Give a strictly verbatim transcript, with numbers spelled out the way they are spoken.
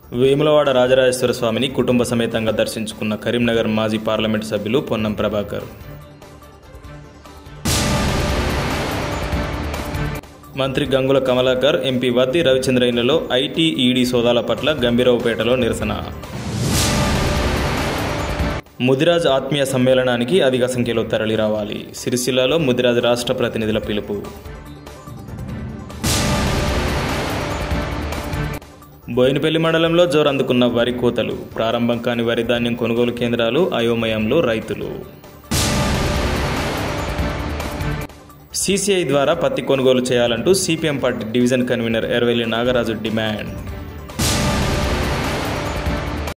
వేములవాడ రాజరాజేశ్వర స్వామిని కుటుంబ సమేతంగా దర్శించుకున్న కరీంనగర్ మాజీ పార్లమెంటు సభ్యులు పొన్నం ప్రభాకర్. మంత్రి గంగుల కమలాకర్, ఎంపీ వద్ది రవిచంద్రయ్యలలో ఐటీ ఈడీ సోదాల పట్ల గంభీరావుపేటలో నిరసన. ముదిరాజ్ ఆత్మీయ సమ్మేళనానికి అధిక సంఖ్యలో తరలిరావాలి. సిరిసిల్లలో ముదిరాజ్ రాష్ట్ర ప్రతినిధుల పిలుపు. బోయినపల్లి మండలంలో జోరందుకున్న వరి కోతలు. ప్రారంభం కాని వరి ధాన్యం కొనుగోలు కేంద్రాలు, అయోమయంలో రైతులు. సీసీఐ ద్వారా పత్తి కొనుగోలు చేయాలంటూ CPM party division convener Ervelli Nagaraju demand.